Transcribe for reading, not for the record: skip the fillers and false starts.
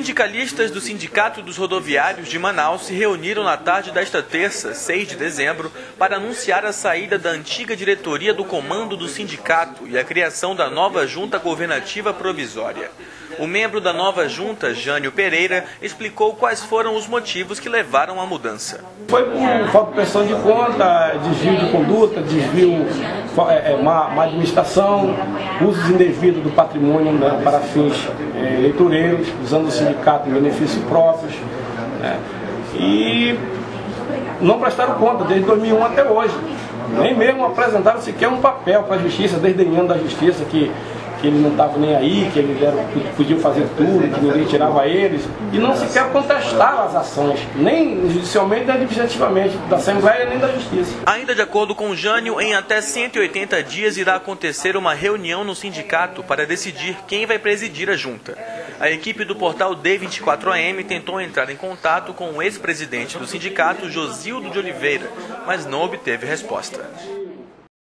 Sindicalistas do Sindicato dos Rodoviários de Manaus se reuniram na tarde desta terça, 6 de dezembro, para anunciar a saída da antiga diretoria do comando do sindicato e a criação da nova junta governativa provisória. O membro da nova junta, Jânio Pereira, explicou quais foram os motivos que levaram à mudança. Foi por falta de prestação de conta, desvio de conduta, má administração, usos indevidos do patrimônio, né, para fins eleitoreiros, usando o sindicato em benefícios próprios, né, e não prestaram conta desde 2001 até hoje. Nem mesmo apresentaram sequer um papel para a justiça, desdenhando da justiça que eles não estavam nem aí, que eles podiam fazer tudo, que ninguém tirava eles, e não sequer contestaram as ações, nem judicialmente, nem administrativamente, da Assembleia nem da Justiça. Ainda de acordo com Jânio, em até 180 dias irá acontecer uma reunião no sindicato para decidir quem vai presidir a junta. A equipe do portal D24AM tentou entrar em contato com o ex-presidente do sindicato, Josildo de Oliveira, mas não obteve resposta.